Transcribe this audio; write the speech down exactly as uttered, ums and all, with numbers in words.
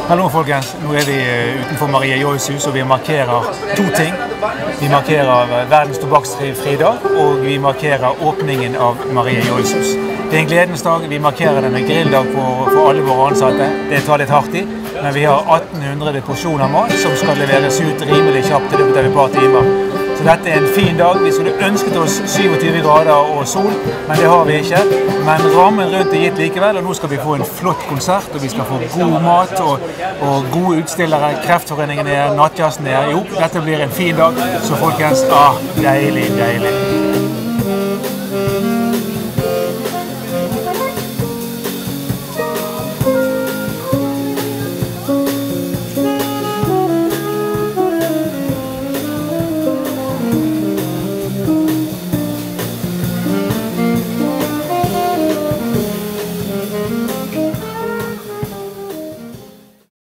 Hallo folkens, nå er vi utenfor Maria Joys hus og vi markerer to ting. Vi markerer verdens tobakksfri dag og vi markerer åpningen av Maria Joys hus. Det er en gledens dag, vi markerer den med grilldag for, for alle våre ansatte. Det tar litt hardt i, men vi har atten hundre porsjoner mat som skal leveres ut rimelig kjapt i løpet av et par timer. Så dette er en fin dag. Vi skulle ønsket oss syvogtyve grader og sol, men det har vi ikke. Men rammen rundt er gitt likevel, og nå skal vi få en flott konsert, og vi skal få god mat og, og gode utstillere. Kreftforeningen er, Nattjazzen er. Jo, dette blir en fin dag, så folkens, ah, deilig, deilig.